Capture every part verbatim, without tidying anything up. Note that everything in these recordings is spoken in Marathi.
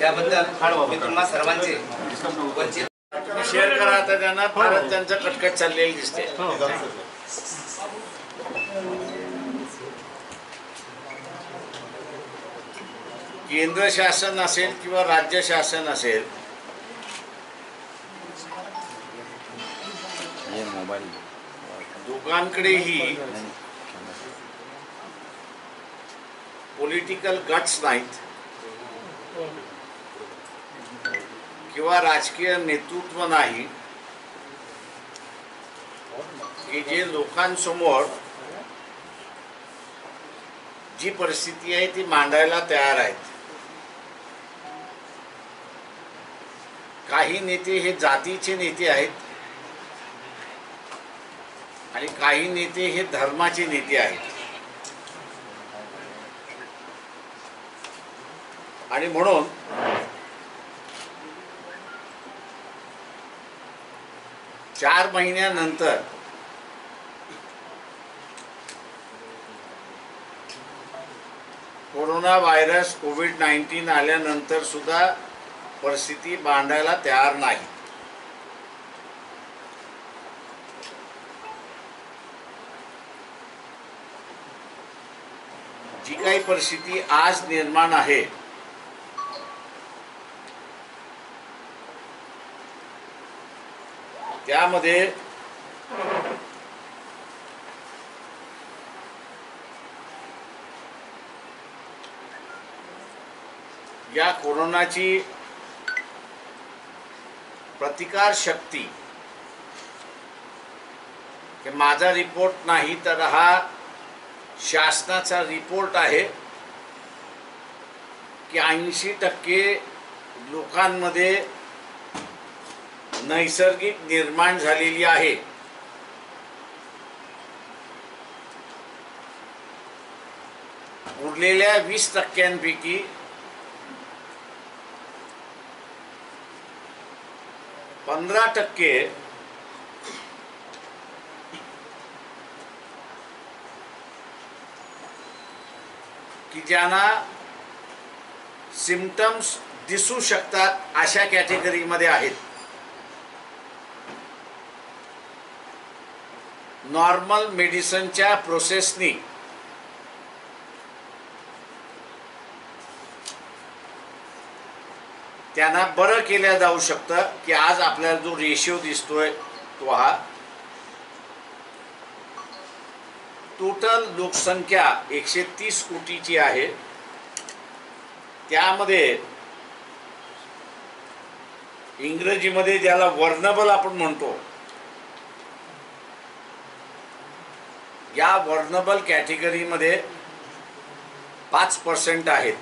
त्याबद्दल मी तुम्हा सर्वांचे वंचित शेअर करा आता त्यांना फारच त्यांचं कटकट चाललेली दिसते. केंद्र शासन असेल किंवा राज्य शासन असेल, दोघांकडेही पॉलिटिकल गट्स नाहीत किंवा राजकीय नेतृत्व नाही की जे लोकांसमोर जी परिस्थिती आहे ती मांडायला तयार आहेत. काही नेते हे जातीचे नेते आहेत आणि काही नेते हे धर्माचे नेते आहेत. आणि म्हणून चार महिन्यानंतर कोरोना व्हायरस कोविड नाईन्टीन आल्यानंतर सुद्धा परिस्थिती मांडायला तयार नाही. जी काही परिस्थिती आज निर्माण आहे त्यामध्ये या कोरोनाची प्रतिकार शक्ती कि माझा रिपोर्ट नाही तर हा शासनाचा रिपोर्ट आहे की ऐंशी टक्के लोकांमध्ये नैसर्गिक निर्माण झालेली आहे. उरलेल्या वीस टक्क्यांपैकी पंधरा टक्के की ज्यांना सिम्पटम्स दिसू शकतात अशा कॅटेगरीमध्ये आहेत. नॉर्मल मेडिसिनच्या प्रोसेसनी त्यांना बरं केल्या जाऊ शकतं की आज आपल्याला जो रेशिओ दिसतोय तो हा टोटल लोकसंख्या एकशे तीस कोटीची आहे. त्यामध्ये इंग्रजीमध्ये ज्याला वर्नेबल आपण म्हणतो, या वर्नेबल कॅटेगरीमध्ये पाच पर्सेंट आहेत.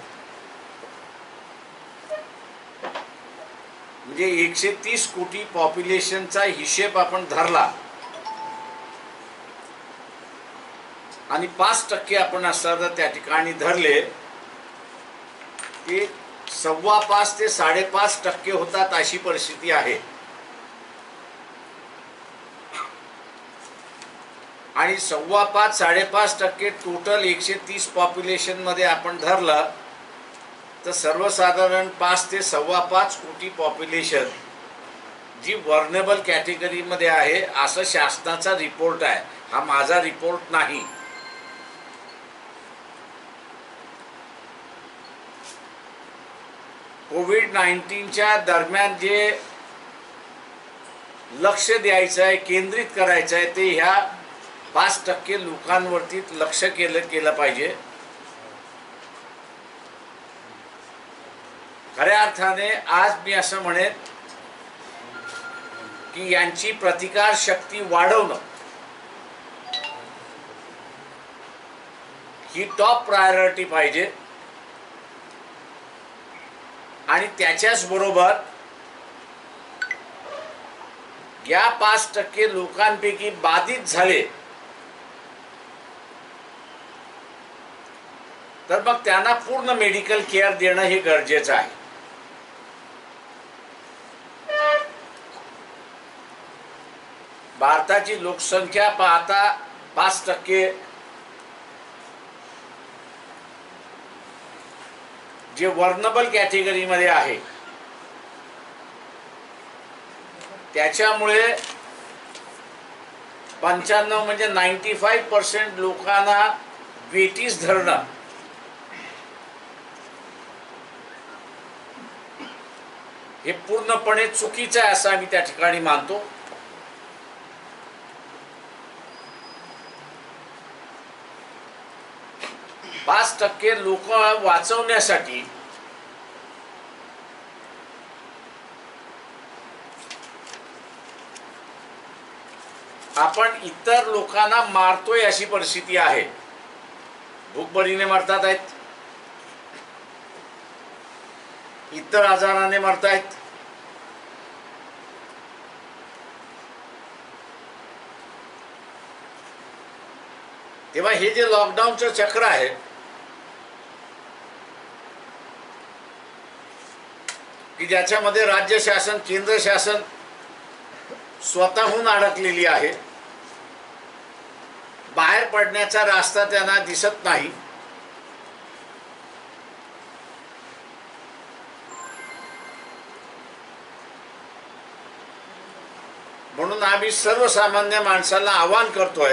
म्हणजे एकशे तीस कोटी पॉप्युलेशनचा हिशेब आपण धरला आणि पाच टक्के आपण असताना त्या ठिकाणी धरले की सव्वा पाच ते साडेपाच टक्के होतात अशी परिस्थिती आहे. आणि सव्वा पाच साडेपाच टक्के टोटल एकशे तीस पॉप्युलेशन मध्ये आपण धरलं तर सर्वसाधारण पाच ते सव्वा पाच कोटी पॉप्युलेशन जी वर्नेबल कॅटेगरीमध्ये आहे असं शासनाचा रिपोर्ट आहे. हा माझा रिपोर्ट नाही. कोविड नाईन्टीनच्या दरम्यान जे लक्ष द्यायचं आहे, केंद्रित करायचं आहे ते ह्या पाच टक्के लोकांवरती लक्ष केलं केलं पाहिजे. खऱ्या अर्थाने आज मी असं म्हणेन की यांची प्रतिकार शक्ती वाढवणं ही टॉप प्रायोरिटी पाहिजे. आणि त्याच्याच बरोबर या पाच टक्के लोकांपैकी बाधित झाले तर मग त्यांना पूर्ण मेडिकल केअर देणं हे गरजेचं आहे. भारताची लोकसंख्या पाहता पाच टक्के जे वर्नेबल कॅटेगरीमध्ये आहे त्याच्यामुळे पंच्याण्णव म्हणजे नाईन्टी फाईव्ह पर्सेंट लोकांना वेटीस धरणं हे पूर्णपणे चुकीचं आहे असं आम्ही त्या ठिकाणी मानतो. पाच टक्के लोक वाचवण्यासाठी आपण इतर लोकांना मारतोय अशी परिस्थिती आहे. भूकबरीने मरतात आहेत, इतर आजाराने मरतायत. तेव्हा हे जे लॉकडाऊनचं चक्र आहे की ज्याच्यामध्ये राज्य शासन केंद्र शासन स्वतःहून अडकलेली आहे, बाहेर पडण्याचा रास्ता त्यांना दिसत नाही. म्हणून आम्ही सर्वसामान्य माणसाला आवाहन करतोय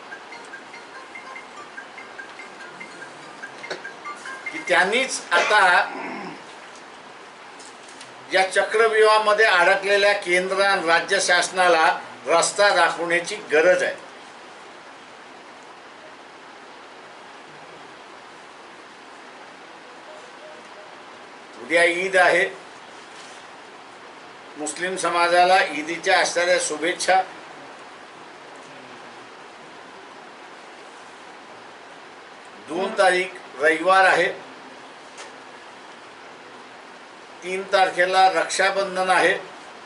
की त्यांनीच आता या चक्रव्यूहामध्ये अडकलेल्या केंद्र आणि राज्य शासनाला रस्ता दाखवण्याची गरज आहे. उद्या ईद आहे. मुस्लिम समाजाला ईदीच्या असणाऱ्या शुभेच्छा. दोन तारीख रविवार आहे. तीन तारखेला रक्षाबंधन आहे.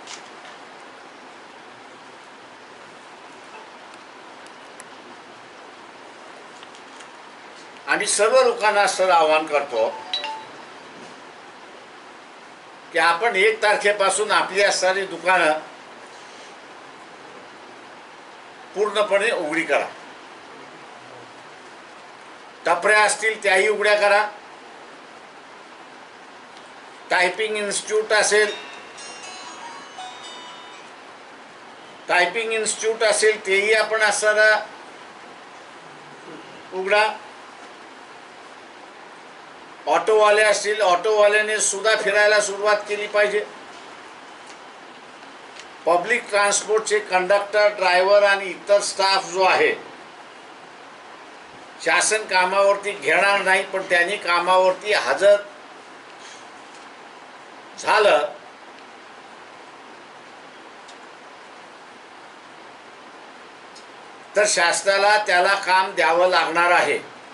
आणि सर्व लोकांना असं आवाहन करतो की आपण एक तारखेपासून आपली असणारी दुकानं पूर्णपणे उघडी करा. टपऱ्या असतील त्याही उघड्या करा. टायपिंग इन्स्टिट्यूट असेल टायपिंग इन्स्टिट्यूट असेल तेही आपण असणारा उघडा. ऑटोवाले असतील ऑटोवाल्याने सुद्धा फिरायला सुरुवात केली पाहिजे. पब्लिक ट्रान्सपोर्टचे कंडक्टर ड्रायव्हर आणि इतर स्टाफ जो आहे शासन कामावरती घेणार नाही, पण त्यांनी कामावरती हजर झालं तर शासनाला त्याला काम द्यावं लागणार आहे.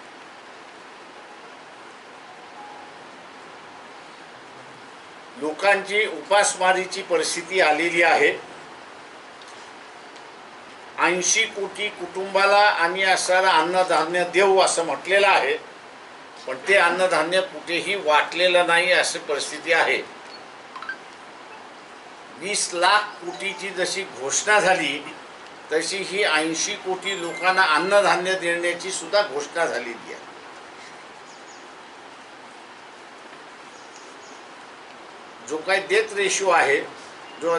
लोकांची उपासमारीची परिस्थिती आलेली आहे. ऐंशी कोटी कुटुंबाला आम्ही असणारा अन्नधान्य देऊ असं म्हटलेलं आहे, पण ते अन्नधान्य कुठेही वाटलेलं नाही अशी परिस्थिती आहे. वीस लाख कोटीची जशी घोषणा झाली तशी ही ऐंशी कोटी लोकांना अन्नधान्य देण्याची सुद्धा घोषणा झालेली आहे. जो काही डेथ रेशो आहे जो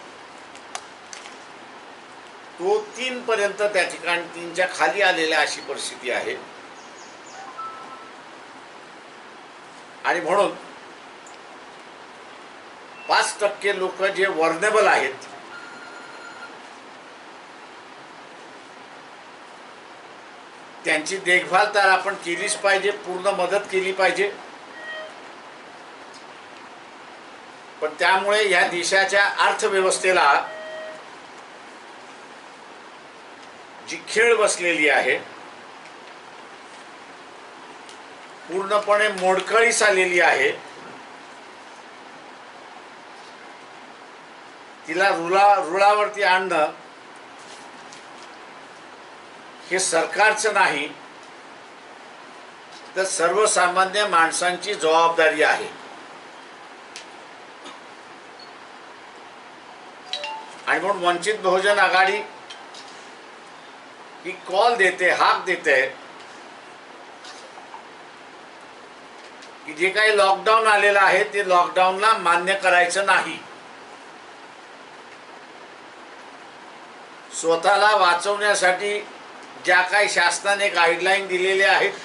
तो तीन पर्यंत त्या ठिकाणी तीनच्या खाली आलेल्या अशी परिस्थिती आहे. आणि म्हणून पाच टक्के लोक जे वर्नेबल आहेत त्यांची देखभाल तर आपण केलीच पाहिजे, पूर्ण मदत केली पाहिजे. पण त्यामुळे या देशाच्या अर्थव्यवस्थेला जी खीळ बसलेली आहे, पूर्णपणे मोडकळीस आलेली आहे, तिला रुळा रुळावरती आणणं हे सरकारचं नाही तर सर्वसामान्य माणसांची जबाबदारी आहे. आणि म्हणून वंचित बहुजन आघाडी ही कॉल देते, हाक देते की जे काही लॉकडाऊन आलेलं आहे ते लॉकडाऊनला मान्य करायचं नाही. स्वतःला वाचवण्यासाठी ज्या काही शासनाने गाईडलाईन दिलेल्या आहेत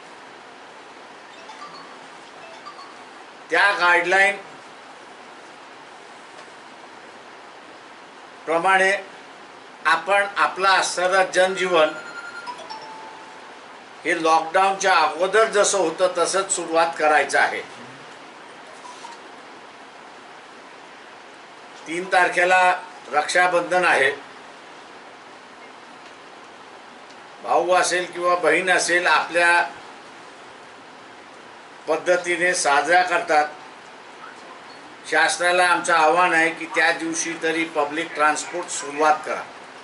त्या गाईडलाईन प्रमाणे आपण आपला असणारं जनजीवन हे लॉकडाऊनच्या अगोदर जसं होतं तसंच सुरुवात करायचं आहे. तीन तारखेला रक्षाबंधन आहे. भाऊ असेल किंवा बहीण असेल आपल्या पद्धतीने साजरा करतात. शासनाला आमचं आव्हान आहे की त्या दिवशी तरी पब्लिक ट्रान्सपोर्ट सुरुवात करा.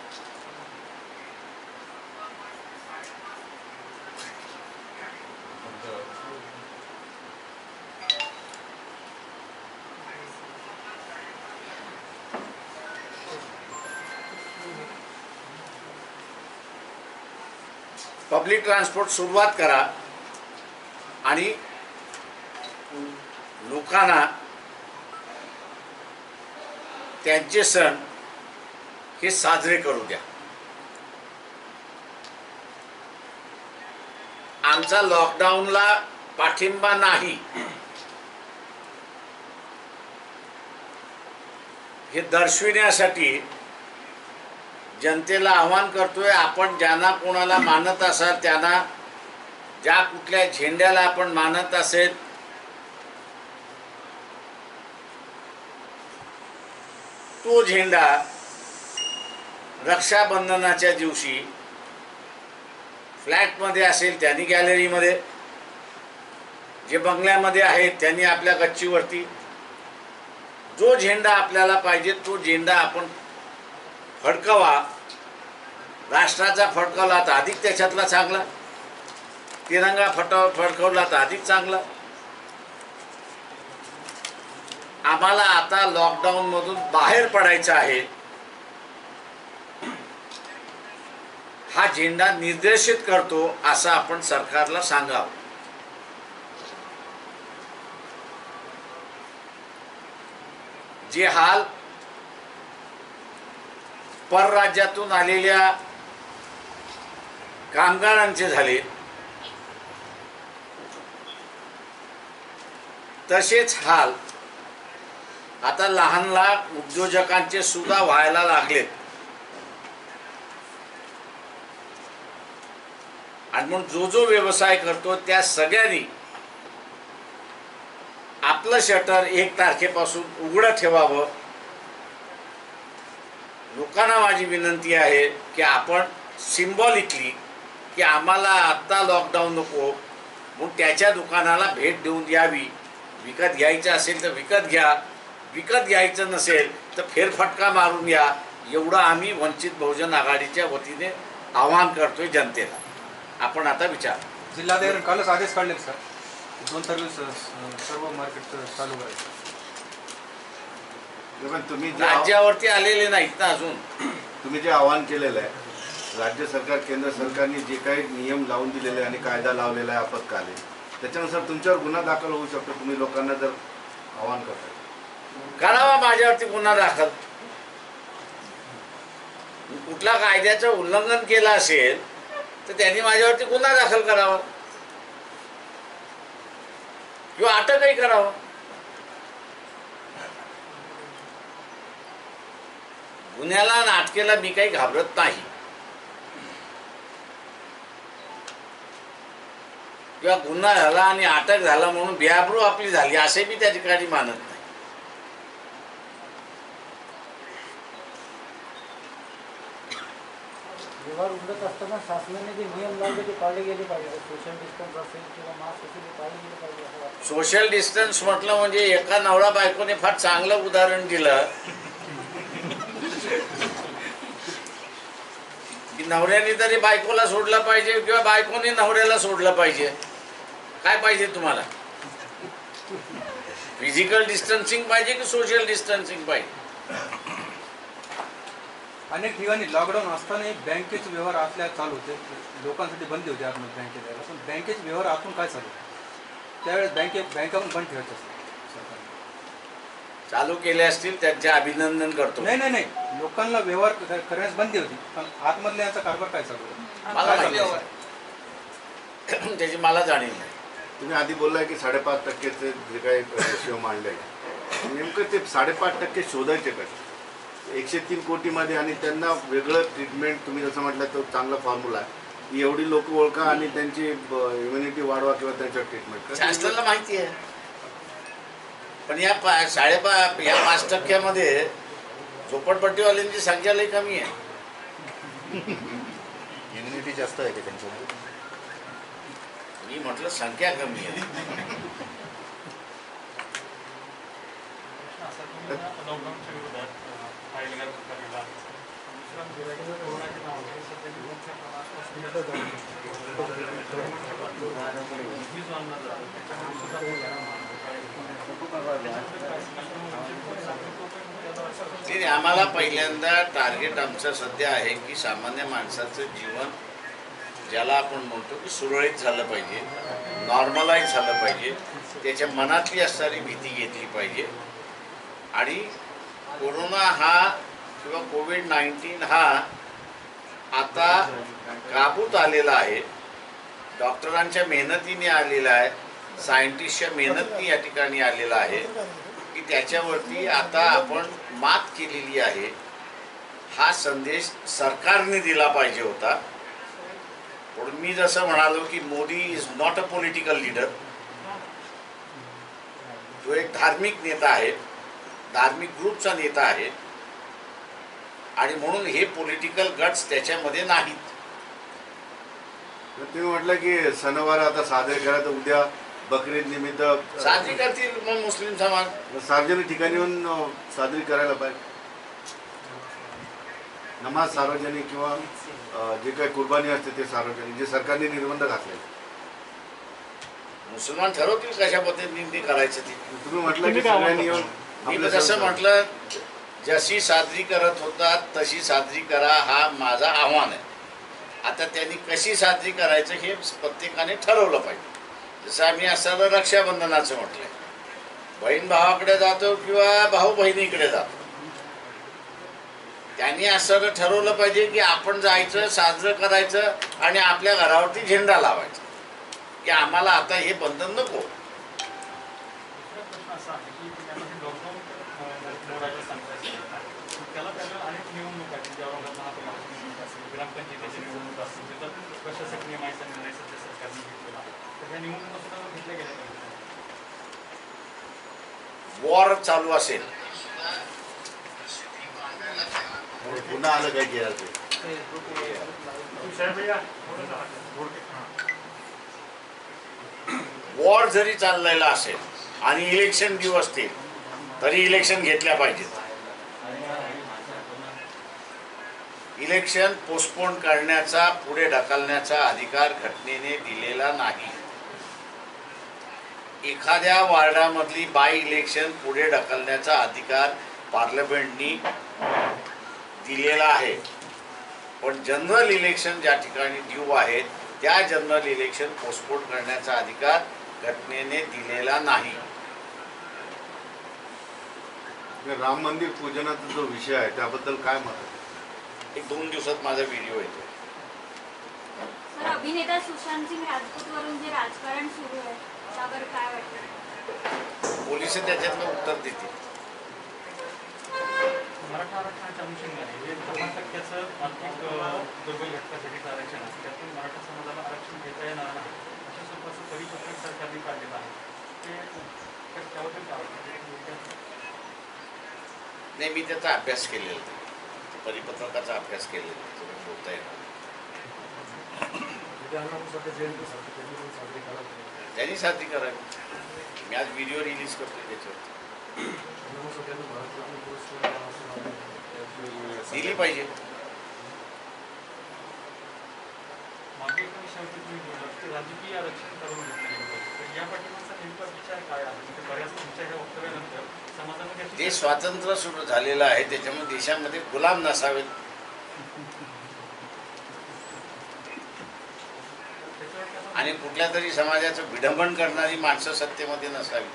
पब्लिक ट्रान्सपोर्ट सुरुवात करा आणि लोकांना त्यांचे सण हे साजरे करू द्या. आमचा लॉकडाऊनला पाठिंबा नाही हे दर्शविण्यासाठी जनतेला आवाहन करतोय. आपण ज्यांना कोणाला मानत असाल त्यांना, ज्या कुठल्या झेंड्याला आपण मानत असेल तो झेंडा रक्षाबंधनाच्या दिवशी फ्लॅटमध्ये असेल त्यांनी गॅलरीमध्ये, जे बंगल्यामध्ये आहेत त्यांनी आपल्या गच्चीवरती, जो झेंडा आपल्याला पाहिजे तो झेंडा आपण फडकवा. राष्ट्राचा फडकवला तर अधिक त्याच्यातला चांगला, तिरंगा फटव फडकवला तर अधिक चांगला. आम्हाला आता लॉकडाऊन मधून बाहेर पडायचं आहे. हा झेंडा निर्देशित करतो असं आपण सरकारला सांगावं. जे हाल परराज्यातून आलेल्या कामगारांचे झाले तसेच हाल आता लहान लहान उद्योजकांचे सुद्धा व्हायला लागलेत. आणि म्हणून जो जो व्यवसाय करतो त्या सगळ्यांनी आपलं शटर एक तारखेपासून उघडं ठेवावं. लोकांना माझी विनंती आहे की आपण सिम्बॉलिकली की आम्हाला आत्ता लॉकडाऊन नको म्हणून त्याच्या दुकानाला भेट देऊन द्यावी. विकत घ्यायचं असेल तर विकत घ्या, विकत घ्यायचं नसेल तर फेरफटका मारून या. एवढं आम्ही वंचित बहुजन आघाडीच्या वतीने आवाहन करतोय जनतेला. आपण आता विचार. जिल्हाधिकारी कालच आदेश काढले सर, दोन सर्व्हिस सर्व मार्केट चालू करायचं. तुम्ही राज्यावरती आलेले नाहीत ना अजून. तुम्ही जे आवाहन केलेलं आहे, राज्य सरकार केंद्र सरकारने जे काही नियम लावून दिलेले आणि कायदा लावलेला आहे आपत्कालीन, त्याच्यानुसार तुमच्यावर गुन्हा दाखल होऊ शकतो. तुम्ही लोकांना जर आवाहन करता करावा माझ्यावरती गुन्हा दाखल. कुठल्या कायद्याचं उल्लंघन केलं असेल तर त्यांनी माझ्यावरती गुन्हा दाखल करावा किंवा अटकही करावं. गुन्ह्याला आणि अटकेला मी काही घाबरत नाही किंवा गुन्हा झाला आणि अटक झाला म्हणून बेआबरू आपली झाली असे मी त्या ठिकाणी मानत नाही. व्यवहार उघडत असताना शासनाने जे नियम लावले ते पाळले गेले पाहिजे. सोशल डिस्टन्स असेल किंवा मास्क असेल ते पाळले गेले पाहिजे असं वाटतं. सोशल डिस्टन्स म्हटलं म्हणजे एका नवरा बायकोने फार चांगलं उदाहरण दिलं की नवऱ्याने तरी बायकोला सोडलं पाहिजे किंवा बायकोने नवऱ्याला सोडलं पाहिजे. काय पाहिजे तुम्हाला? फिजिकल डिस्टन्सिंग पाहिजे की सोशल डिस्टन्सिंग पाहिजे? अनेक ठिकाणी लॉकडाऊन असताना बँकेचे व्यवहार आतल्या चालू होते, लोकांसाठी बंदी होती आतमध्ये बँकेत यायला, पण बँकेचे व्यवहार आतून काय चालू? त्यावेळेस बँके बँका पण बंद ठेवायचं असतं सरकारने. चालू केले असतील त्यांचे अभिनंदन करतो. नाही नाही नाही लोकांना व्यवहार कर- करण्यास बंदी होती, पण आतमधल्या यांचा कारभार काय चालू आहे? मला काय माहिती चालू आहे? आहे. त्याची मला जाणीव नाही. तुम्ही आधी बोललाय की साडेपाच टक्केचे जे काही रेशिओ मांडले नेमकं ते साडेपाच टक्के शोधायचे कसे एकशे तीन कोटीमध्ये आणि त्यांना वेगळं ट्रीटमेंट तुम्ही जसं म्हटलं तो चांगला फॉर्म्युला आहे की एवढी लोक ओळखा आणि त्यांची इम्युनिटी वाढवा किंवा त्यांच्यावर ट्रीटमेंट शासनाला माहिती आहे. पण या पा साडेपा या पाच टक्क्यामध्ये झोपडपट्टीवाल्यांची संख्या लई कमी आहे. इम्युनिटी जास्त आहे का त्यांच्यामध्ये? मी म्हटलं संख्या कमी आहे. लॉकडाऊनच्या विरोधात फायलिंग करायला ते आम्हाला पहिल्यांदा टार्गेट आमचं सध्या आहे की सामान्य माणसाचं जीवन ज्याला आपण म्हणतो की सुरळीत झालं पाहिजे, नॉर्मलाइज झालं पाहिजे, त्याच्या मनातली असणारी भीती घेतली पाहिजे. आणि कोरोना हा किंवा कोविड नाईन्टीन हा आता काबूत आलेला आहे, डॉक्टरांच्या मेहनतीने आलेला आहे, सायंटिस्टच्या मेहनतीने या ठिकाणी आलेला आहे की त्याच्यावरती आता आपण मात केलेली आहे. हा संदेश सरकारने दिला पाहिजे होता. म्हणून मी जसं म्हणालो की Modi is not a political leader, तो एक धार्मिक नेता आहे, धार्मिक ग्रुपचा नेता आहे आणि म्हणून हे पॉलिटिकल गट्स त्याच्यामध्ये नाहीत. तुम्ही म्हटलं की सणवार आता साजरे करा तर उद्या बकरीद निमित्त साजरी करतील मग मुस्लिम समाज. सार्वजनिक ठिकाणी येऊन अ, साजरी करायला पाहिजे. नमाज सार्वजनिक किंवा अ, जे काही कुर्बानी असते ते सार्वजनिक, जे सरकारने निर्बंध घातले. मुसलमान ठरवतील कशा पद्धतीने ते करायचं ते. तुम्ही म्हटलं की सगळ्यांनी येऊन मी आपलं जसं सण- म्हटलं जशी साजरी करत होतात तशी साजरी करा हा माझा आव्हान आहे. आता त्यांनी कशी साजरी करायचं हे प्रत्येकाने ठरवलं पाहिजे. जसं आम्ही असताना रक्षाबंधनाचं म्हटलंय, बहीण भावाकडे जातो किंवा भाऊ बहिणीकडे जातो, त्यांनी असं ठरवलं पाहिजे की आपण जायचं, साजरं करायचं आणि आपल्या घरावरती झेंडा लावायचा की आम्हाला आता हे बंधन नको. दुसरा प्रश्न असा आहे की त्यामध्ये लॉकडाऊन मोडायला सांगतायचं त्याला त्याला अनेक निवडणूक आहेत, ज्यावर महापालिका निवडणूक असेल, ग्रामपंचायतीची निवडणूक असेल, त्याचा प्रशासकीय नियमाचा निर्णय सध्या सरकारने घेतलेला आहे. तर ह्या निवडणुका सुद्धा घेतल्या गेल्या पाहिजे. वॉर चालू असेल, पुन्हा आलं काय केलं ते वॉर जरी चाललेला असेल आणि इलेक्शन ड्यू असतील तरी इलेक्शन घेतल्या पाहिजेत. इलेक्शन पोस्टपोन करण्याचा, पुढे ढकलण्याचा अधिकार घटनेने दिलेला नाही. एखाद्या वार्डामधली बाय इलेक्शन पुढे ढकलण्याचा अधिकार पार्लमेंटनी दिलेला आहे. पण जनरल इलेक्शन ज्या ठिकाणी ड्यू आहेत त्या जनरल इलेक्शन पोस्टपोन करण्याचा अधिकार घटनेने दिलेला नाही. राम मंदिर पूजनाचा जो विषय आहे त्याबद्दल काय मत आहे? एक दोन दिवसात माझा व्हिडिओ येतो. सर, अभिनेता सुशांत सिंग राजपूतवरून जे राजकारण सुरू आहे त्यावर काय वाटतं? पोलिस त्याच्यातलं उत्तर देतील. मराठा आरक्षणाच्या अनुषंगाने हे दहा टक्क्याचं आर्थिक दुर्बल घटकासाठीचं आरक्षण आहे, त्यातून मराठा समाजाला आरक्षण घेता येणार नाही अशा स्वरूपाचं परिपत्रक सरकारने काढलेलं आहे. ते त्याबद्दल काय वाटतं? नाही, मी त्याचा अभ्यास केलेला आहे, परिपत्रकाचा अभ्यास केलेला आहे, त्याच्यामुळे बोलता येणार. त्यांनी साजरी करावी. मी आज व्हिडिओ रिलीज करतो त्याच्यावर. दिली पाहिजे. मागे एका विषयावरती तुम्ही बोललात की राजकीय आरक्षण करून घेतलं गेलं पाहिजे. तर या पाठीमागचा नेमका विचार काय आहे? म्हणजे बऱ्याच तुमच्या ह्या वक्तव्यानंतर समाजामध्ये ते स्वातंत्र्य सुरू झालेलं आहे, त्याच्यामुळे देशामध्ये गुलाम नसावेत. आणि कुठल्या तरी समाजाचं विडंबन करणारी माणसं सत्तेमध्ये नसावी.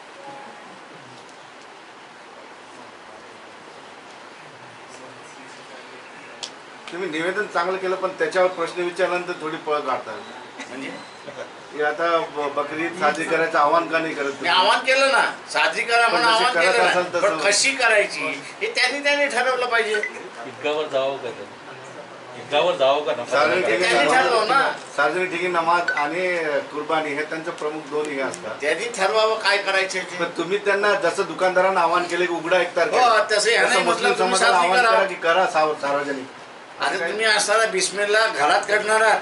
तुम्ही निवेदन चांगलं केलं पण त्याच्यावर प्रश्न विचारल्यानंतर थोडी पळ काढतात. म्हणजे हे आता ब- बकरी ईद साजरी करायचं आव्हान का नाही करत मी तुम्ही? आवाहन केलं ना, साजरी करा म्हणून पण जशी आवाहन करत केलं असाल ना, तसं. पण कशी करायची हे त्यांनी त्यांनी ठरवलं पाहिजे. ईदगावर जावं का ते? ईदगावर जावं का नफा सार्वजनिक ते ठिकाणी त्यांनी ठरवलं ना. नमाज- सार्वजनिक ठिकाणी नमाज आणि कुर्बानी हे त्यांचं प्रमुख दोन हे असतात. त्यांनी ठरवावं काय करायचं ते. पण तुम्ही त्यांना जसं दुकानदारांना आव्हान केलं की उघडा एक हो, तारखेला, तसं ह्याने तसं म्हटलं मुस्लिम तुम्ही समाजाला साजरी आव्हान करा. करा की करा साव- सार्वजनिक. आता तुम्ही असताना बिस्मिल्ला घरात करणार आहात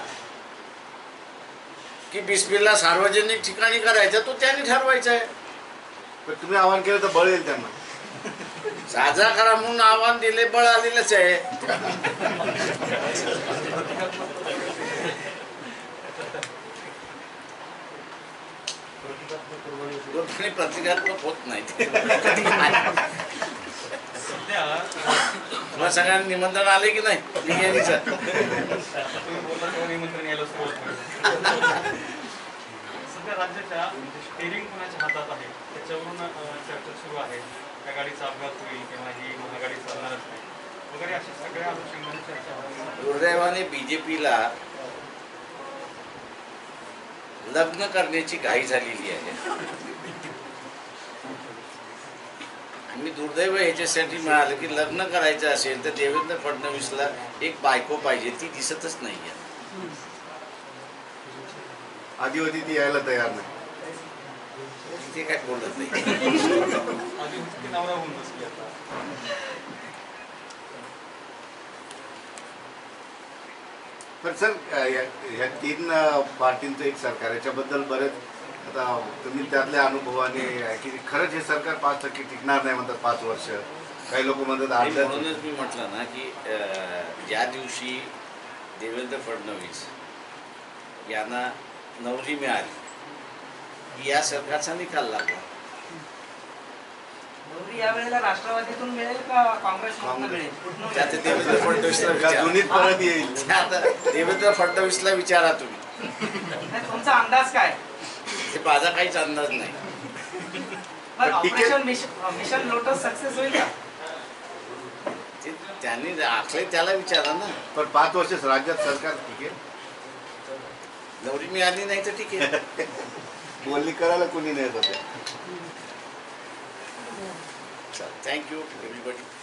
की बिस्मिल्ला सार्वजनिक ठिकाणी करायचं, तो त्यांनी ठरवायचा आहे. पण तुम्ही आव्हान केलं तर बळ येईल त्यांना. साजरा करा म्हणून आव्हान दिले, बळ आलेलंच आहे. कोणी प्रतिकात्मक होत नाहीत. सध्या तुम्हाला सगळ्यांना निमंत्रण आले की नाही बिर्याणीचं? तुम्ही बोलला तेव्हा निमंत्रण यायला सुरुवात होईल. सध्या राज्याच्या स्टेरिंग कुणाच्या हातात आहे त्याच्यावरून अं, चर्चा सुरू आहे. त्या गाडीचा अपघात होईल किंवा ही महागाडी चालणारच नाही वगैरे अशा सगळ्या अनुषंगाने चर्चा होती. दुर्दैवाने बीजेपीला लग्न करण्याची घाई झालेली आहे. आणि दुर्दैव ह्याच्यासाठी मिळालं की लग्न करायचं असेल तर देवेंद्र फडणवीसला एक बायको पाहिजे, ती दिसतच नाही आहे. आधी होती ती यायला तयार नाही. ते काय बोलत नाही. आधी होती ती नवरा होऊन बसली आता. पण सर या- ह्या तीन अ, पार्टींचं एक सरकार याच्याबद्दल बरेच आता तुम्ही त्यातल्या अनुभवाने आहे की खरंच हे सरकार पाच टक्के टिकणार नाही म्हणतात पाच वर्ष. काही लोक म्हणतात आणि आठ म्हणूनच मी म्हटलं ना की अं, ज्या दिवशी देवेंद्र फडणवीस यांना नवरी मिळाली की या सरकारचा निकाल लागला. नवरी यावेळेला राष्ट्रवादीतून मिळेल का काँग्रेसमधून काँग्रेस. मिळेल? त्यात देवेंद्र फडणवीसला का विचारा. दोन्हीत परत येईल. त्यात देवेंद्र फडणवीसला विचारा तुम्ही. नाही, तुमचा अंदाज काय? हे माझा काहीच अंदाज नाही. पण पण तिकीट- operation mission mission lotus success होईल का? ते त्यांनी आखले त्याला विचारा ना. पण पाच वर्ष राज्यात सरकार ठीक आहे. नवरी मिळाली नाही तर ठीक आहे. बोलणी करायला कोणी नाही सध्या. Thank you everybody.